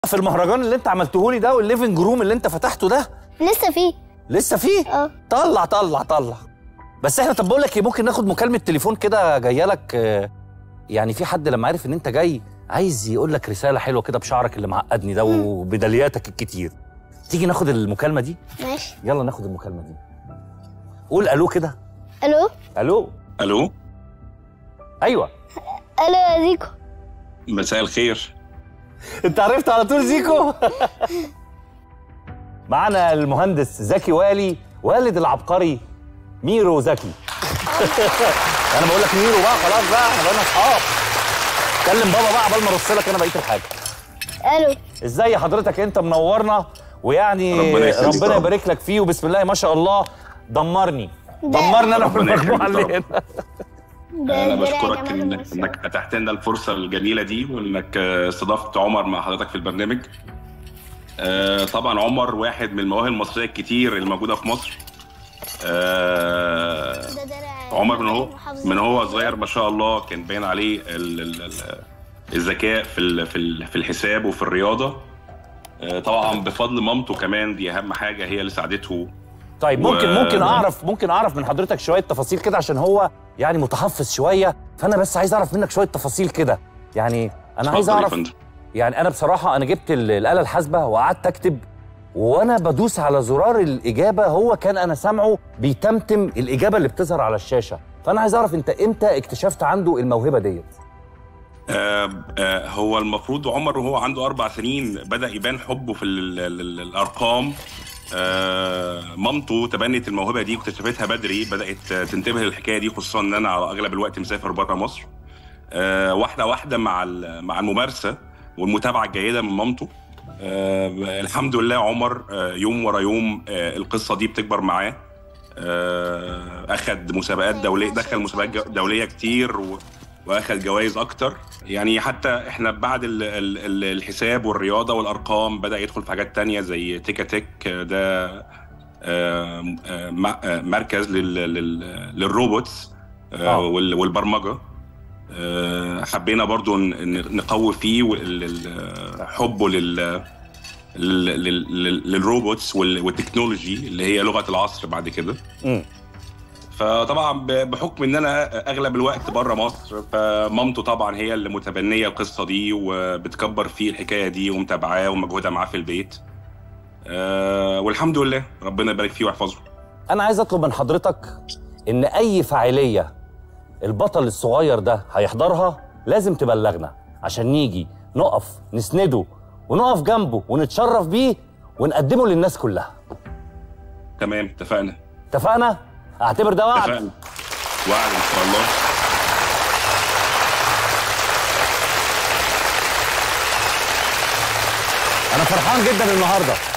في المهرجان اللي انت عملته لي ده والليفنج روم اللي انت فتحته ده لسه فيه طلع طلع طلع. بس احنا طب بقول لك ايه، ممكن ناخد مكالمه تليفون كده جايه لك؟ يعني في حد لما عرف ان انت جاي عايز يقول لك رساله حلوه كده بشعرك اللي معقدني ده وبدلياتك الكتير. تيجي ناخد المكالمه دي؟ ماشي، يلا ناخد المكالمه دي. قول الو كده. الو الو الو. ايوه الو يا زيكو. مساء الخير. انت عرفت على طول زيكو. معانا المهندس زكي والي، والد العبقري ميرو زكي. انا بقول لك ميرو بقى، خلاص بقى احنا بقينا اصحاب. كلم بابا بقى قبل ما ارص لك انا بقيه الحاجه. الو، ازاي حضرتك؟ انت منورنا، ويعني ربنا يبارك لك فيه، وبسم الله ما شاء الله دمرني انا في المجموعه اللي هنا. انا بشكرك انك اتحت لنا الفرصه الجميله دي، وانك استضفت عمر مع حضرتك في البرنامج. طبعا عمر واحد من المواهب المصريه الكتير اللي موجوده في مصر. عمر من هو صغير ما شاء الله كان باين عليه الذكاء في الحساب وفي الرياضه. طبعا بفضل مامته كمان، دي اهم حاجه هي اللي ساعدته. طيب ممكن اعرف من حضرتك شويه تفاصيل كده، عشان هو يعني متحفظ شويه، فانا بس عايز اعرف منك شويه تفاصيل كده. يعني انا عايز اعرف، يعني انا بصراحه انا جبت الاله الحاسبه وقعدت اكتب، وانا بدوس على زرار الاجابه هو كان انا سامعه بيتمتم الاجابه اللي بتظهر على الشاشه. فانا عايز اعرف انت امتى اكتشفت عنده الموهبه ديت؟ هو المفروض عمر وهو عنده 4 سنين بدأ يبان حبه في الأرقام. مامته تبنت الموهبة دي واكتشفتها بدري، بدأت تنتبه للحكاية دي، خصوصا ان انا على اغلب الوقت مسافر بره مصر. واحدة واحدة مع الممارسة والمتابعة الجيدة من مامته. الحمد لله عمر يوم ورا يوم القصة دي بتكبر معاه. أخد مسابقات دولية، دخل مسابقات دولية كتير واخد جوائز اكتر. يعني حتى احنا بعد الحساب والرياضه والارقام بدا يدخل في حاجات تانية زي تيكا تك، ده مركز للروبوتس والبرمجه. حبينا برضو نقوي فيه حبه للروبوتس والتكنولوجي اللي هي لغه العصر بعد كده. فطبعا بحكم ان انا اغلب الوقت بره مصر، فمامته طبعا هي اللي متبنيه القصه دي وبتكبر فيه الحكايه دي ومتابعاه ومجهودها معاه في البيت. والحمد لله ربنا يبارك فيه ويحفظه. انا عايز اطلب من حضرتك ان اي فاعليه البطل الصغير ده هيحضرها لازم تبلغنا، عشان نيجي نقف نسنده ونقف جنبه ونتشرف بيه ونقدمه للناس كلها. تمام، اتفقنا؟ اعتبر ده وعد. وعد ان شاء الله. انا فرحان جدا النهارده.